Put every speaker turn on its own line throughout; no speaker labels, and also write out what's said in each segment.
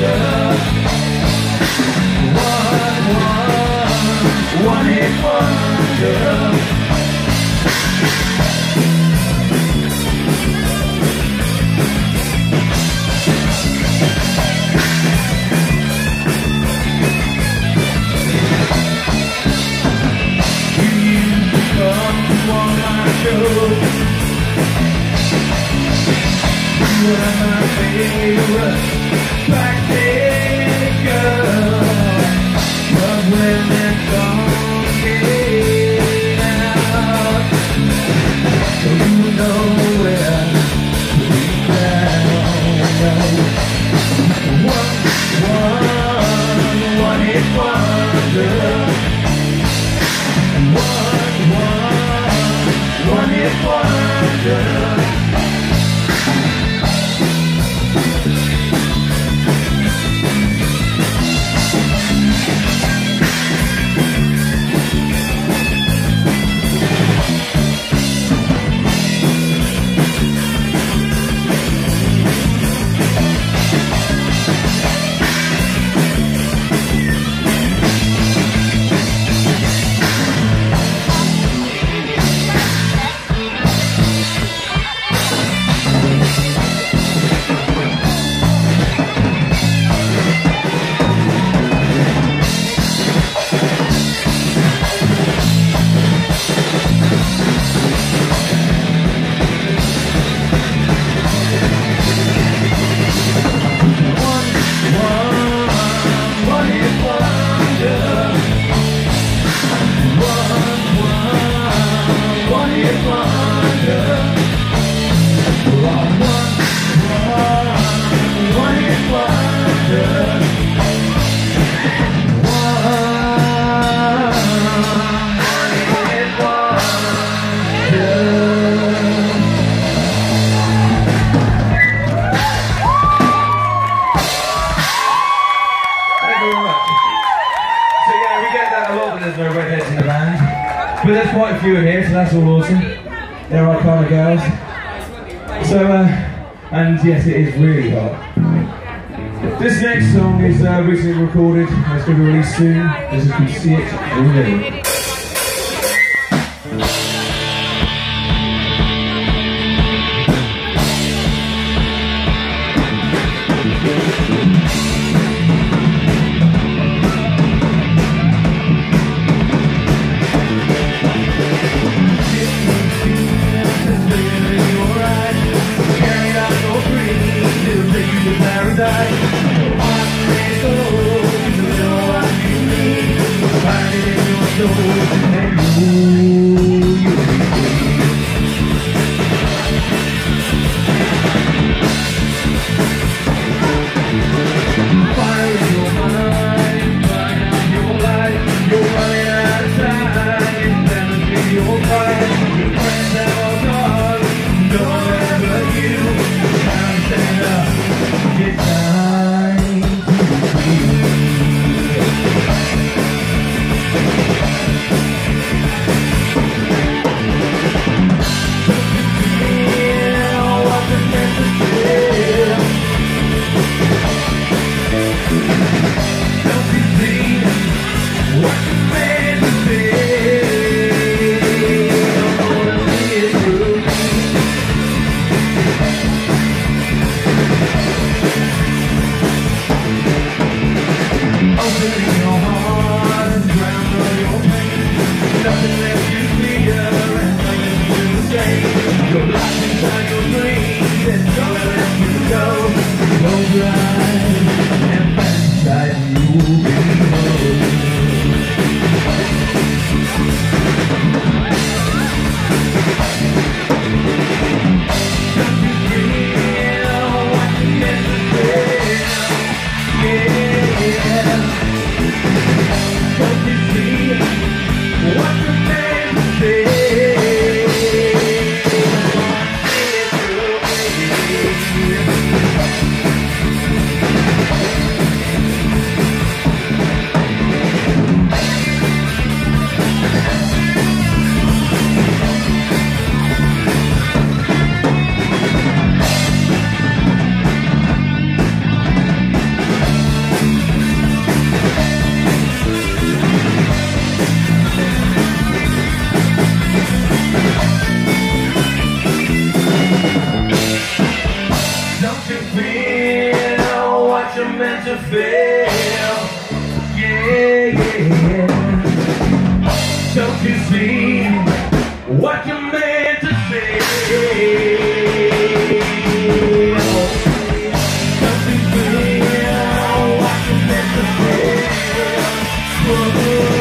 One hit wonder. One of my favorite backstage girls, but when that song came out, you know where to be found. One hit wonder. One hit wonder. But there's quite a few in here, so that's all awesome. They're our kind of girls. So, and yes, it is really hot. This next song is recently recorded, and it's going to be released soon, as you can see it already. feel what you're meant to feel. Yeah, yeah. Don't you see what you're meant to feel? Don't you feel what you're meant to feel? Don't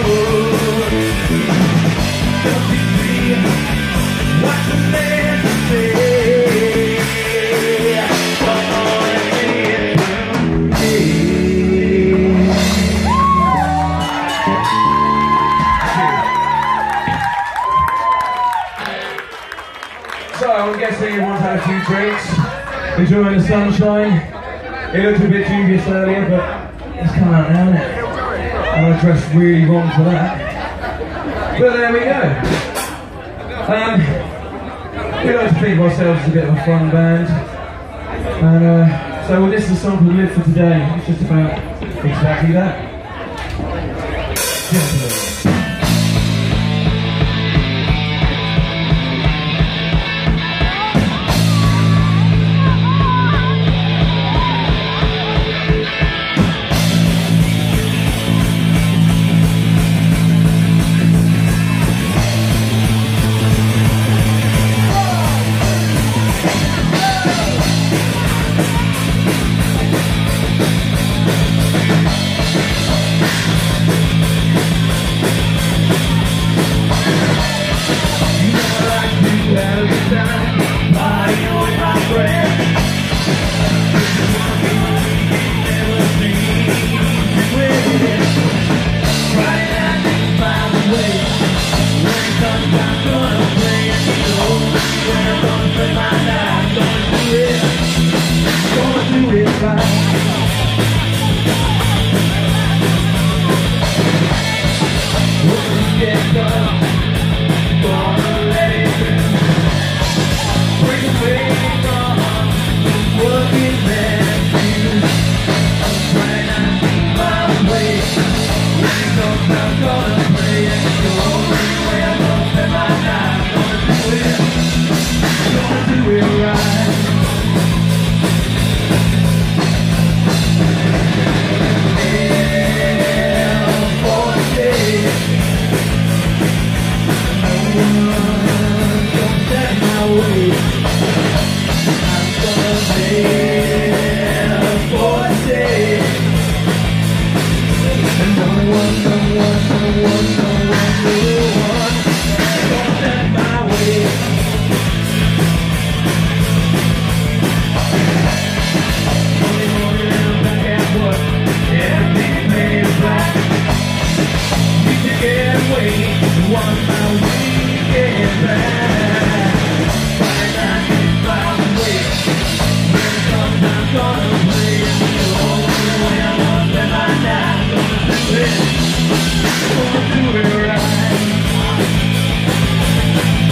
you feel what you're meant to feel? Come on and feel it. So I'm guessing everyone's had a few drinks, enjoying the sunshine. It looked a bit dubious earlier, but it's come out now, isn't it? And I dressed really wrong for that. But there we go. We like to think of ourselves as a bit of a fun band. And so this is a song called Live for Today. It's just about exactly that.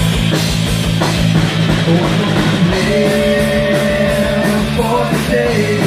For today.